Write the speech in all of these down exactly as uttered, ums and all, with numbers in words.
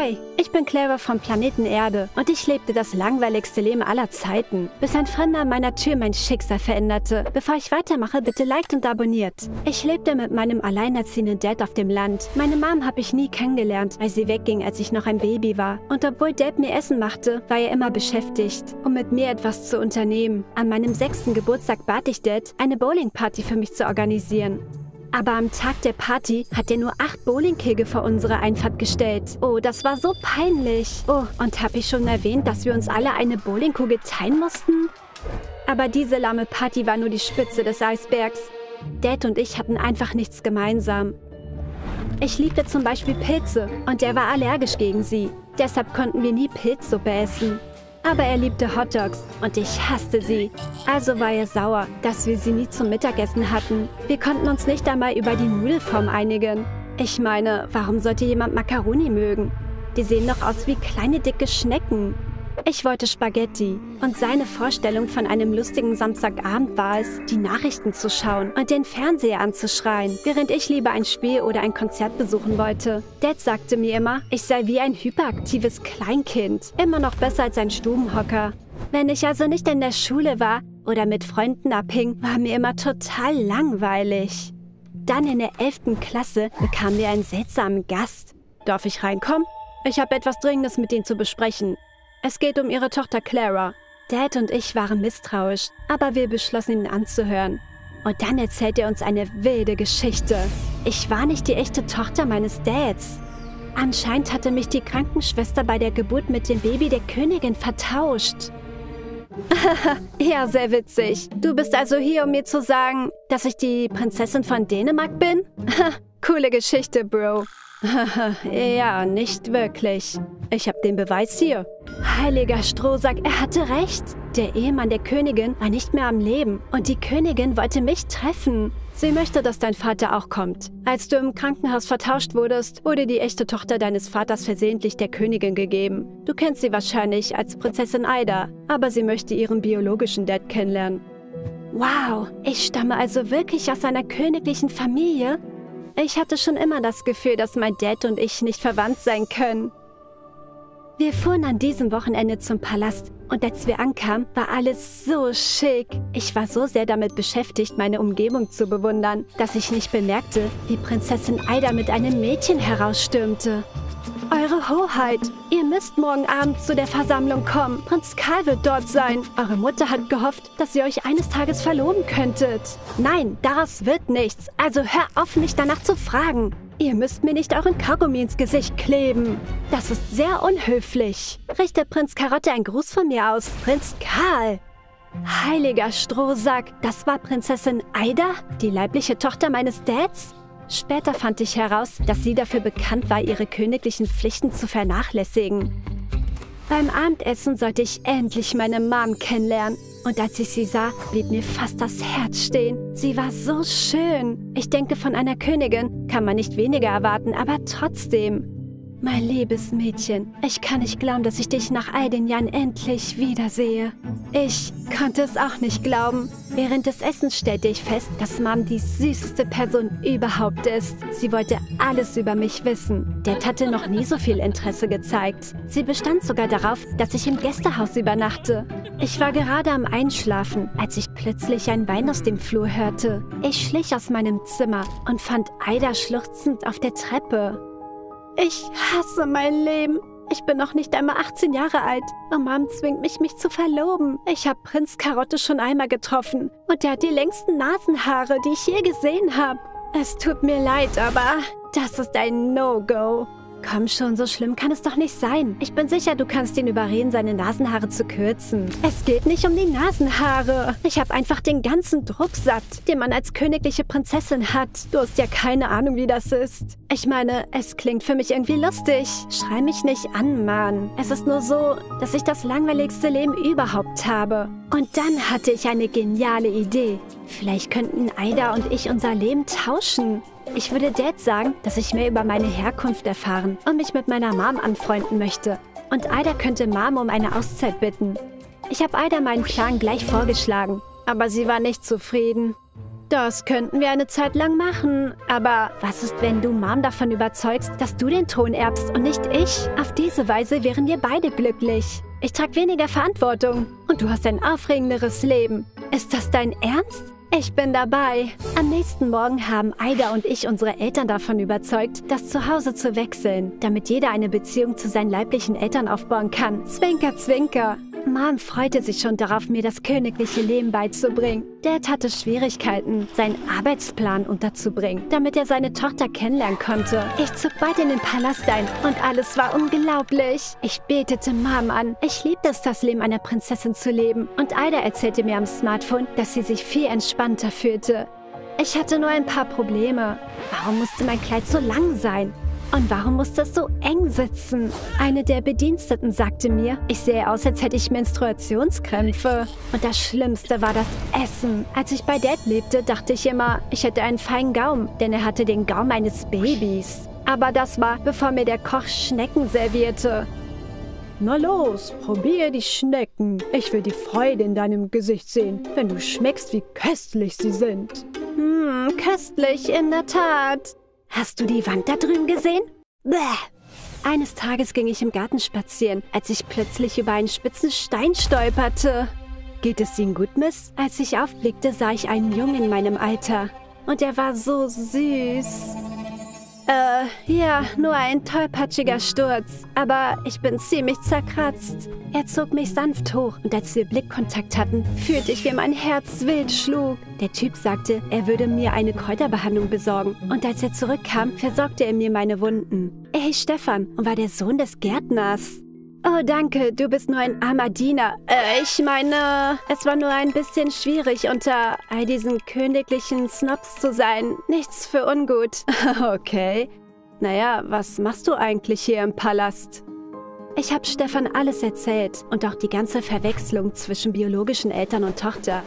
Hi, ich bin Clara vom Planeten Erde und ich lebte das langweiligste Leben aller Zeiten, bis ein Fremder an meiner Tür mein Schicksal veränderte. Bevor ich weitermache, bitte liked und abonniert. Ich lebte mit meinem alleinerziehenden Dad auf dem Land. Meine Mom habe ich nie kennengelernt, weil sie wegging, als ich noch ein Baby war. Und obwohl Dad mir Essen machte, war er immer beschäftigt, um mit mir etwas zu unternehmen. An meinem sechsten Geburtstag bat ich Dad, eine Bowlingparty für mich zu organisieren. Aber am Tag der Party hat er nur acht Bowlingkegel vor unsere Einfahrt gestellt. Oh, das war so peinlich. Oh, und habe ich schon erwähnt, dass wir uns alle eine Bowlingkugel teilen mussten? Aber diese lahme Party war nur die Spitze des Eisbergs. Dad und ich hatten einfach nichts gemeinsam. Ich liebte zum Beispiel Pilze und er war allergisch gegen sie. Deshalb konnten wir nie Pilzsuppe essen. Aber er liebte Hotdogs und ich hasste sie. Also war er sauer, dass wir sie nie zum Mittagessen hatten. Wir konnten uns nicht einmal über die Nudelform einigen. Ich meine, warum sollte jemand Macaroni mögen? Die sehen doch aus wie kleine dicke Schnecken. Ich wollte Spaghetti und seine Vorstellung von einem lustigen Samstagabend war es, die Nachrichten zu schauen und den Fernseher anzuschreien, während ich lieber ein Spiel oder ein Konzert besuchen wollte. Dad sagte mir immer, ich sei wie ein hyperaktives Kleinkind, immer noch besser als ein Stubenhocker. Wenn ich also nicht in der Schule war oder mit Freunden abhing, war mir immer total langweilig. Dann in der elften Klasse bekamen wir einen seltsamen Gast. Darf ich reinkommen? Ich habe etwas Dringendes mit Ihnen zu besprechen. Es geht um ihre Tochter Clara. Dad und ich waren misstrauisch, aber wir beschlossen, ihn anzuhören. Und dann erzählt er uns eine wilde Geschichte. Ich war nicht die echte Tochter meines Dads. Anscheinend hatte mich die Krankenschwester bei der Geburt mit dem Baby der Königin vertauscht. Ja, sehr witzig. Du bist also hier, um mir zu sagen, dass ich die Prinzessin von Dänemark bin? Coole Geschichte, Bro. Ja, nicht wirklich. Ich habe den Beweis hier. Heiliger Strohsack, er hatte recht. Der Ehemann der Königin war nicht mehr am Leben und die Königin wollte mich treffen. Sie möchte, dass dein Vater auch kommt. Als du im Krankenhaus vertauscht wurdest, wurde die echte Tochter deines Vaters versehentlich der Königin gegeben. Du kennst sie wahrscheinlich als Prinzessin Aida, aber sie möchte ihren biologischen Dad kennenlernen. Wow, ich stamme also wirklich aus einer königlichen Familie? Ich hatte schon immer das Gefühl, dass mein Dad und ich nicht verwandt sein können. Wir fuhren an diesem Wochenende zum Palast und als wir ankamen, war alles so schick. Ich war so sehr damit beschäftigt, meine Umgebung zu bewundern, dass ich nicht bemerkte, wie Prinzessin Aida mit einem Mädchen herausstürmte. Eure Hoheit, ihr müsst morgen Abend zu der Versammlung kommen. Prinz Karl wird dort sein. Eure Mutter hat gehofft, dass ihr euch eines Tages verloben könntet. Nein, daraus wird nichts. Also hör auf, mich danach zu fragen. Ihr müsst mir nicht euren Kaugummi ins Gesicht kleben. Das ist sehr unhöflich. Richtet Prinz Karotte einen Gruß von mir aus. Prinz Karl. Heiliger Strohsack, das war Prinzessin Aida, die leibliche Tochter meines Dads? Später fand ich heraus, dass sie dafür bekannt war, ihre königlichen Pflichten zu vernachlässigen. Beim Abendessen sollte ich endlich meine Mom kennenlernen. Und als ich sie sah, blieb mir fast das Herz stehen. Sie war so schön. Ich denke, von einer Königin kann man nicht weniger erwarten, aber trotzdem. Mein liebes Mädchen, ich kann nicht glauben, dass ich dich nach all den Jahren endlich wiedersehe. Ich konnte es auch nicht glauben. Während des Essens stellte ich fest, dass Mom die süßeste Person überhaupt ist. Sie wollte alles über mich wissen. Dad hatte noch nie so viel Interesse gezeigt. Sie bestand sogar darauf, dass ich im Gästehaus übernachte. Ich war gerade am Einschlafen, als ich plötzlich ein Wein aus dem Flur hörte. Ich schlich aus meinem Zimmer und fand Aida schluchzend auf der Treppe. Ich hasse mein Leben. Ich bin noch nicht einmal achtzehn Jahre alt. Und Mom zwingt mich, mich zu verloben. Ich habe Prinz Karotte schon einmal getroffen. Und er hat die längsten Nasenhaare, die ich je gesehen habe. Es tut mir leid, aber das ist ein No-Go. Komm schon, so schlimm kann es doch nicht sein. Ich bin sicher, du kannst ihn überreden, seine Nasenhaare zu kürzen. Es geht nicht um die Nasenhaare. Ich habe einfach den ganzen Druck satt, den man als königliche Prinzessin hat. Du hast ja keine Ahnung, wie das ist. Ich meine, es klingt für mich irgendwie lustig. Schrei mich nicht an, Mann. Es ist nur so, dass ich das langweiligste Leben überhaupt habe. Und dann hatte ich eine geniale Idee. Vielleicht könnten Aida und ich unser Leben tauschen. Ich würde Dad sagen, dass ich mehr über meine Herkunft erfahren und mich mit meiner Mom anfreunden möchte. Und Aida könnte Mom um eine Auszeit bitten. Ich habe Aida meinen Plan gleich vorgeschlagen, aber sie war nicht zufrieden. Das könnten wir eine Zeit lang machen. Aber was ist, wenn du Mom davon überzeugst, dass du den Thron erbst und nicht ich? Auf diese Weise wären wir beide glücklich. Ich trage weniger Verantwortung und du hast ein aufregenderes Leben. Ist das dein Ernst? Ich bin dabei. Am nächsten Morgen haben Aida und ich unsere Eltern davon überzeugt, das Zuhause zu wechseln, damit jeder eine Beziehung zu seinen leiblichen Eltern aufbauen kann. Zwinker, zwinker. Mom freute sich schon darauf, mir das königliche Leben beizubringen. Dad hatte Schwierigkeiten, seinen Arbeitsplan unterzubringen, damit er seine Tochter kennenlernen konnte. Ich zog bald in den Palast ein und alles war unglaublich. Ich betete Mom an. Ich liebte es, das Leben einer Prinzessin zu leben. Und Aida erzählte mir am Smartphone, dass sie sich viel entspannter fühlte. Ich hatte nur ein paar Probleme. Warum musste mein Kleid so lang sein? Und warum musste es so eng sitzen? Eine der Bediensteten sagte mir, ich sehe aus, als hätte ich Menstruationskrämpfe. Und das Schlimmste war das Essen. Als ich bei Dad lebte, dachte ich immer, ich hätte einen feinen Gaumen, denn er hatte den Gaumen eines Babys. Aber das war, bevor mir der Koch Schnecken servierte. Na los, probier die Schnecken. Ich will die Freude in deinem Gesicht sehen, wenn du schmeckst, wie köstlich sie sind. Hm, köstlich, in der Tat. Hast du die Wand da drüben gesehen? Bäh. Eines Tages ging ich im Garten spazieren, als ich plötzlich über einen spitzen Stein stolperte. Geht es Ihnen gut, Miss? Als ich aufblickte, sah ich einen Jungen in meinem Alter. Und er war so süß. Äh, ja, nur ein tollpatschiger Sturz. Aber ich bin ziemlich zerkratzt. Er zog mich sanft hoch und als wir Blickkontakt hatten, fühlte ich, wie mein Herz wild schlug. Der Typ sagte, er würde mir eine Kräuterbehandlung besorgen. Und als er zurückkam, versorgte er mir meine Wunden. Er hieß Stefan und war der Sohn des Gärtners. Oh, danke, du bist nur ein armer Diener. Äh, ich meine, es war nur ein bisschen schwierig, unter all diesen königlichen Snobs zu sein. Nichts für ungut. Okay. Naja, was machst du eigentlich hier im Palast? Ich habe Stefan alles erzählt und auch die ganze Verwechslung zwischen biologischen Eltern und Tochter.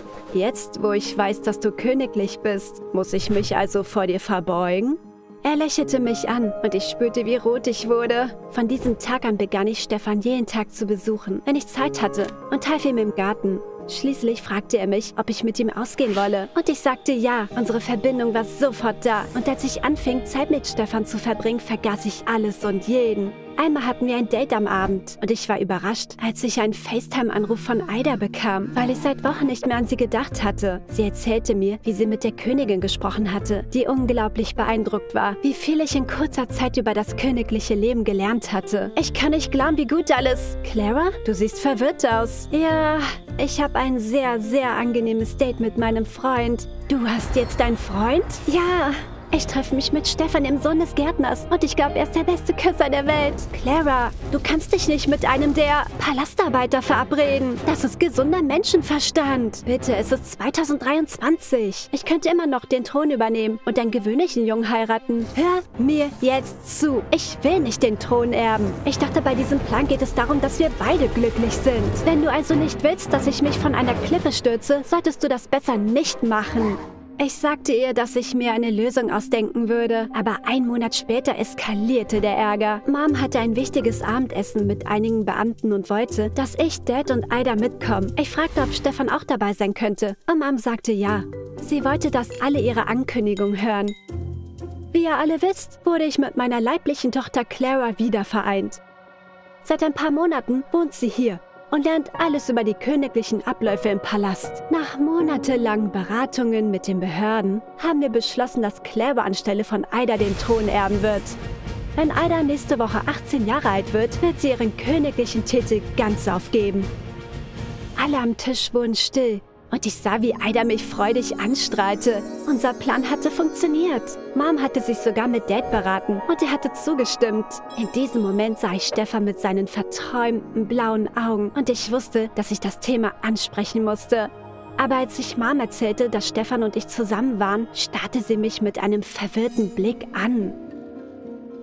Jetzt, wo ich weiß, dass du königlich bist, muss ich mich also vor dir verbeugen? Er lächelte mich an und ich spürte, wie rot ich wurde. Von diesem Tag an begann ich, Stefan jeden Tag zu besuchen, wenn ich Zeit hatte, und half ihm im Garten. Schließlich fragte er mich, ob ich mit ihm ausgehen wolle. Und ich sagte ja. Unsere Verbindung war sofort da. Und als ich anfing, Zeit mit Stefan zu verbringen, vergaß ich alles und jeden. Einmal hatten wir ein Date am Abend und ich war überrascht, als ich einen FaceTime-Anruf von Aida bekam, weil ich seit Wochen nicht mehr an sie gedacht hatte. Sie erzählte mir, wie sie mit der Königin gesprochen hatte, die unglaublich beeindruckt war, wie viel ich in kurzer Zeit über das königliche Leben gelernt hatte. Ich kann nicht glauben, wie gut alles... Clara, du siehst verwirrt aus. Ja, ich habe ein sehr, sehr angenehmes Date mit meinem Freund. Du hast jetzt einen Freund? Ja. Ich treffe mich mit Stefan, dem Sohn des Gärtners, und ich glaube, er ist der beste Küsser der Welt. Clara, du kannst dich nicht mit einem der Palastarbeiter verabreden. Das ist gesunder Menschenverstand. Bitte, es ist zweitausenddreiundzwanzig. Ich könnte immer noch den Thron übernehmen und einen gewöhnlichen Jungen heiraten. Hör mir jetzt zu. Ich will nicht den Thron erben. Ich dachte, bei diesem Plan geht es darum, dass wir beide glücklich sind. Wenn du also nicht willst, dass ich mich von einer Klippe stürze, solltest du das besser nicht machen. Ich sagte ihr, dass ich mir eine Lösung ausdenken würde, aber einen Monat später eskalierte der Ärger. Mom hatte ein wichtiges Abendessen mit einigen Beamten und wollte, dass ich, Dad und Aida mitkommen. Ich fragte, ob Stefan auch dabei sein könnte, und Mom sagte ja. Sie wollte, dass alle ihre Ankündigung hören. Wie ihr alle wisst, wurde ich mit meiner leiblichen Tochter Clara wieder vereint. Seit ein paar Monaten wohnt sie hier und lernt alles über die königlichen Abläufe im Palast. Nach monatelangen Beratungen mit den Behörden haben wir beschlossen, dass Clara anstelle von Aida den Thron erben wird. Wenn Aida nächste Woche achtzehn Jahre alt wird, wird sie ihren königlichen Titel ganz aufgeben. Alle am Tisch wurden still und ich sah, wie Aida mich freudig anstrahlte. Unser Plan hatte funktioniert. Mom hatte sich sogar mit Dad beraten und er hatte zugestimmt. In diesem Moment sah ich Stefan mit seinen verträumten blauen Augen und ich wusste, dass ich das Thema ansprechen musste. Aber als ich Mom erzählte, dass Stefan und ich zusammen waren, starrte sie mich mit einem verwirrten Blick an.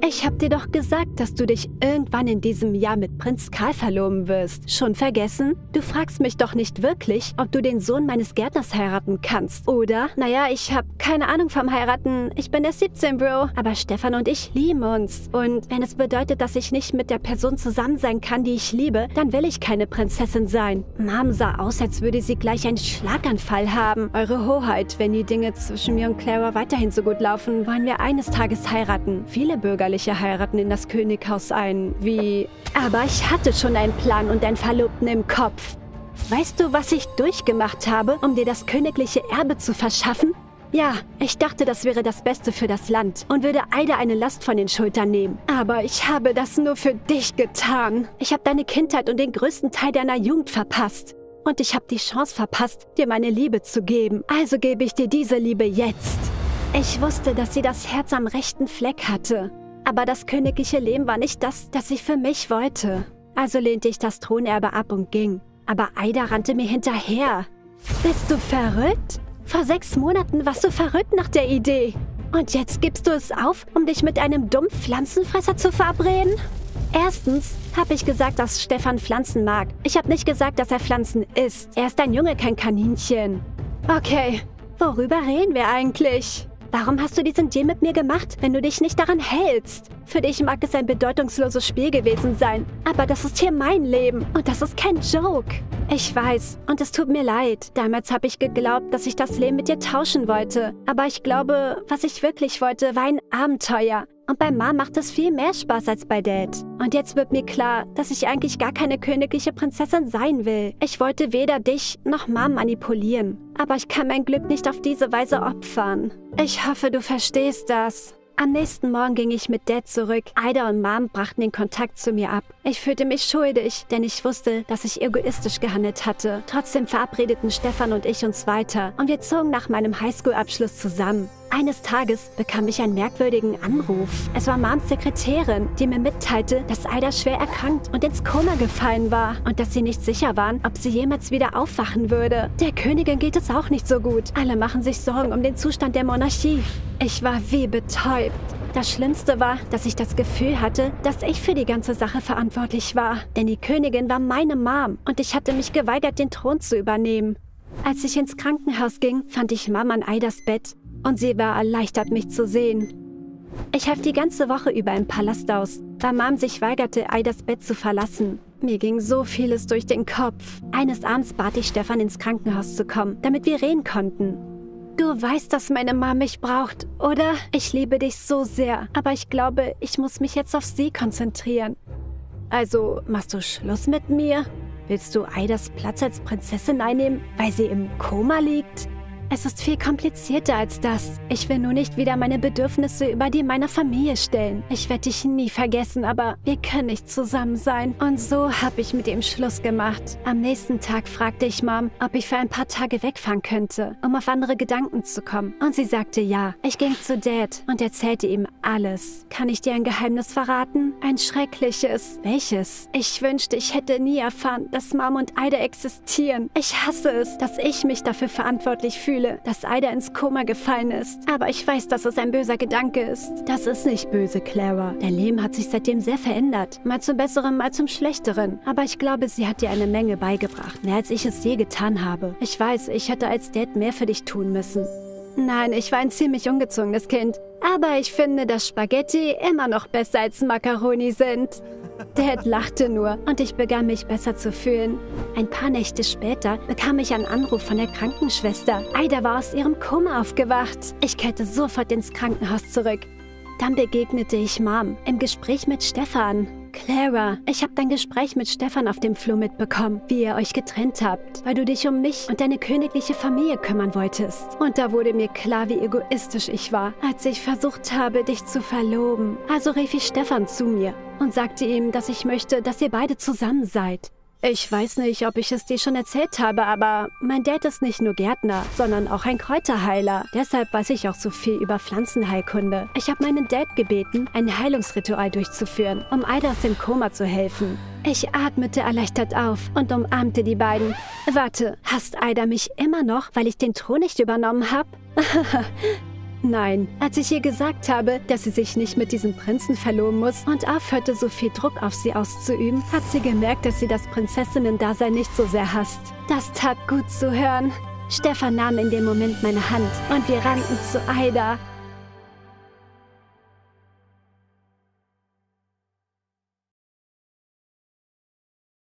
Ich hab dir doch gesagt, dass du dich irgendwann in diesem Jahr mit Prinz Karl verloben wirst. Schon vergessen? Du fragst mich doch nicht wirklich, ob du den Sohn meines Gärtners heiraten kannst, oder? Naja, ich hab keine Ahnung vom Heiraten. Ich bin erst siebzehn, Bro. Aber Stefan und ich lieben uns. Und wenn es bedeutet, dass ich nicht mit der Person zusammen sein kann, die ich liebe, dann will ich keine Prinzessin sein. Mom sah aus, als würde sie gleich einen Schlaganfall haben. Eure Hoheit, wenn die Dinge zwischen mir und Clara weiterhin so gut laufen, wollen wir eines Tages heiraten. Viele Bürgerliche heiraten in das Könighaus ein, wie... Aber ich hatte schon einen Plan und einen Verlobten im Kopf. Weißt du, was ich durchgemacht habe, um dir das königliche Erbe zu verschaffen? Ja, ich dachte, das wäre das Beste für das Land und würde Aida eine Last von den Schultern nehmen. Aber ich habe das nur für dich getan. Ich habe deine Kindheit und den größten Teil deiner Jugend verpasst. Und ich habe die Chance verpasst, dir meine Liebe zu geben. Also gebe ich dir diese Liebe jetzt. Ich wusste, dass sie das Herz am rechten Fleck hatte. Aber das königliche Leben war nicht das, das ich für mich wollte. Also lehnte ich das Thronerbe ab und ging. Aber Aida rannte mir hinterher. Bist du verrückt? Vor sechs Monaten warst du verrückt nach der Idee. Und jetzt gibst du es auf, um dich mit einem dummen Pflanzenfresser zu verabreden? Erstens habe ich gesagt, dass Stefan Pflanzen mag. Ich habe nicht gesagt, dass er Pflanzen isst. Er ist ein Junge, kein Kaninchen. Okay, worüber reden wir eigentlich? Warum hast du diesen Deal mit mir gemacht, wenn du dich nicht daran hältst? Für dich mag es ein bedeutungsloses Spiel gewesen sein, aber das ist hier mein Leben und das ist kein Joke. Ich weiß und es tut mir leid. Damals habe ich geglaubt, dass ich das Leben mit dir tauschen wollte. Aber ich glaube, was ich wirklich wollte, war ein Abenteuer. Und bei Mom macht es viel mehr Spaß als bei Dad. Und jetzt wird mir klar, dass ich eigentlich gar keine königliche Prinzessin sein will. Ich wollte weder dich noch Mom manipulieren. Aber ich kann mein Glück nicht auf diese Weise opfern. Ich hoffe, du verstehst das. Am nächsten Morgen ging ich mit Dad zurück. Aida und Mom brachten den Kontakt zu mir ab. Ich fühlte mich schuldig, denn ich wusste, dass ich egoistisch gehandelt hatte. Trotzdem verabredeten Stefan und ich uns weiter und wir zogen nach meinem Highschool-Abschluss zusammen. Eines Tages bekam ich einen merkwürdigen Anruf. Es war Moms Sekretärin, die mir mitteilte, dass Aida schwer erkrankt und ins Koma gefallen war und dass sie nicht sicher waren, ob sie jemals wieder aufwachen würde. Der Königin geht es auch nicht so gut. Alle machen sich Sorgen um den Zustand der Monarchie. Ich war wie betäubt. Das Schlimmste war, dass ich das Gefühl hatte, dass ich für die ganze Sache verantwortlich war. Denn die Königin war meine Mom und ich hatte mich geweigert, den Thron zu übernehmen. Als ich ins Krankenhaus ging, fand ich Mom an Aidas Bett. Und sie war erleichtert, mich zu sehen. Ich half die ganze Woche über im Palast aus, da Mom sich weigerte, Aidas Bett zu verlassen. Mir ging so vieles durch den Kopf. Eines Abends bat ich Stefan, ins Krankenhaus zu kommen, damit wir reden konnten. Du weißt, dass meine Mom mich braucht, oder? Ich liebe dich so sehr, aber ich glaube, ich muss mich jetzt auf sie konzentrieren. Also, machst du Schluss mit mir? Willst du Aidas Platz als Prinzessin einnehmen, weil sie im Koma liegt? Es ist viel komplizierter als das. Ich will nur nicht wieder meine Bedürfnisse über die meiner Familie stellen. Ich werde dich nie vergessen, aber wir können nicht zusammen sein. Und so habe ich mit ihm Schluss gemacht. Am nächsten Tag fragte ich Mom, ob ich für ein paar Tage wegfahren könnte, um auf andere Gedanken zu kommen. Und sie sagte ja. Ich ging zu Dad und erzählte ihm alles. Kann ich dir ein Geheimnis verraten? Ein schreckliches. Welches? Ich wünschte, ich hätte nie erfahren, dass Mom und Aida existieren. Ich hasse es, dass ich mich dafür verantwortlich fühle, dass Aida ins Koma gefallen ist. Aber ich weiß, dass es ein böser Gedanke ist. Das ist nicht böse, Clara. Dein Leben hat sich seitdem sehr verändert. Mal zum Besseren, mal zum Schlechteren. Aber ich glaube, sie hat dir eine Menge beigebracht. Mehr als ich es je getan habe. Ich weiß, ich hätte als Dad mehr für dich tun müssen. Nein, ich war ein ziemlich ungezogenes Kind. Aber ich finde, dass Spaghetti immer noch besser als Macaroni sind. Dad lachte nur und ich begann mich besser zu fühlen. Ein paar Nächte später bekam ich einen Anruf von der Krankenschwester. Aida war aus ihrem Koma aufgewacht. Ich kehrte sofort ins Krankenhaus zurück. Dann begegnete ich Mom im Gespräch mit Stefan. Clara, ich habe dein Gespräch mit Stefan auf dem Flur mitbekommen, wie ihr euch getrennt habt, weil du dich um mich und deine königliche Familie kümmern wolltest. Und da wurde mir klar, wie egoistisch ich war, als ich versucht habe, dich zu verloben. Also rief ich Stefan zu mir und sagte ihm, dass ich möchte, dass ihr beide zusammen seid. Ich weiß nicht, ob ich es dir schon erzählt habe, aber mein Dad ist nicht nur Gärtner, sondern auch ein Kräuterheiler. Deshalb weiß ich auch so viel über Pflanzenheilkunde. Ich habe meinen Dad gebeten, ein Heilungsritual durchzuführen, um Aida aus dem Koma zu helfen. Ich atmete erleichtert auf und umarmte die beiden. Warte, hasst Aida mich immer noch, weil ich den Thron nicht übernommen habe? Nein, als ich ihr gesagt habe, dass sie sich nicht mit diesem Prinzen verloben muss und aufhörte, so viel Druck auf sie auszuüben, hat sie gemerkt, dass sie das Prinzessinnen-Dasein nicht so sehr hasst. Das tat gut zu hören. Stefan nahm in dem Moment meine Hand und wir rannten zu Aida.